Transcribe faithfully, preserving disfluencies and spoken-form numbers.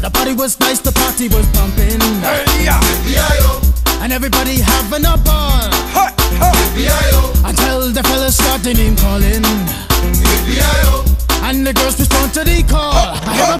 the party was nice, the party was pumping. Hey, yeah. And everybody having a ball. Hey, hey. Until the fellas started name calling.